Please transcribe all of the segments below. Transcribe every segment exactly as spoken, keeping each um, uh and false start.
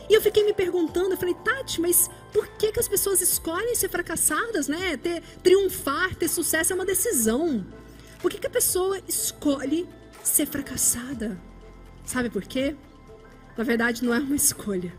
E eu fiquei me perguntando, eu falei, Tati, mas por que, que as pessoas escolhem ser fracassadas, né? Ter, triunfar, ter sucesso é uma decisão. Por que, que a pessoa escolhe ser fracassada? Sabe por quê? Na verdade, não é uma escolha.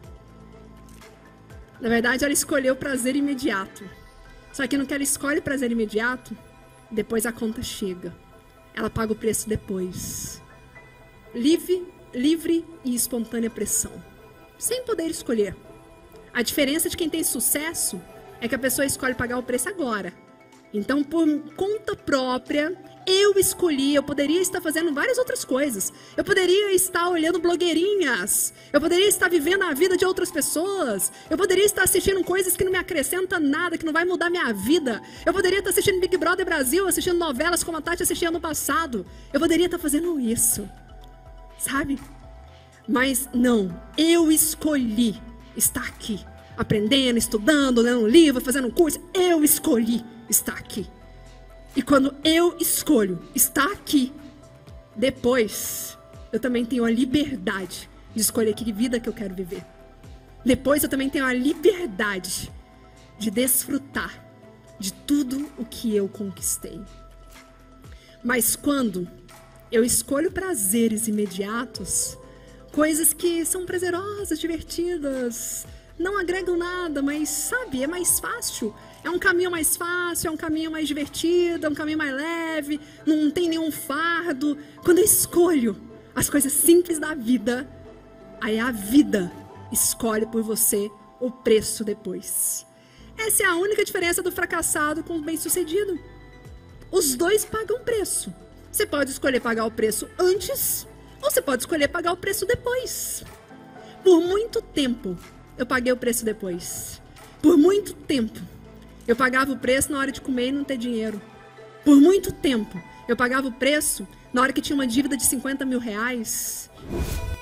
Na verdade, ela escolheu o prazer imediato. Só que no que ela escolhe o prazer imediato, depois a conta chega. Ela paga o preço depois. Livre, livre e espontânea pressão. Sem poder escolher. A diferença de quem tem sucesso é que a pessoa escolhe pagar o preço agora. Então, por conta própria, eu escolhi, eu poderia estar fazendo várias outras coisas. Eu poderia estar olhando blogueirinhas. Eu poderia estar vivendo a vida de outras pessoas. Eu poderia estar assistindo coisas que não me acrescentam nada, que não vai mudar minha vida. Eu poderia estar assistindo Big Brother Brasil, assistindo novelas como a Tati assistia no passado. Eu poderia estar fazendo isso. Sabe? Mas não, eu escolhi estar aqui. Aprendendo, estudando, lendo um livro, fazendo um curso. Eu escolhi estar aqui. E quando eu escolho estar aqui, depois eu também tenho a liberdade de escolher que vida que eu quero viver. Depois eu também tenho a liberdade de desfrutar de tudo o que eu conquistei. Mas quando eu escolho prazeres imediatos, coisas que são prazerosas, divertidas, não agregam nada, mas sabe, é mais fácil. É um caminho mais fácil, é um caminho mais divertido, é um caminho mais leve, não tem nenhum fardo. Quando eu escolho as coisas simples da vida, aí a vida escolhe por você o preço depois. Essa é a única diferença do fracassado com o bem-sucedido. Os dois pagam preço. Você pode escolher pagar o preço antes, ou você pode escolher pagar o preço depois. Por muito tempo, eu paguei o preço depois. Por muito tempo. Eu pagava o preço na hora de comer e não ter dinheiro. Por muito tempo, eu pagava o preço na hora que tinha uma dívida de cinquenta mil reais.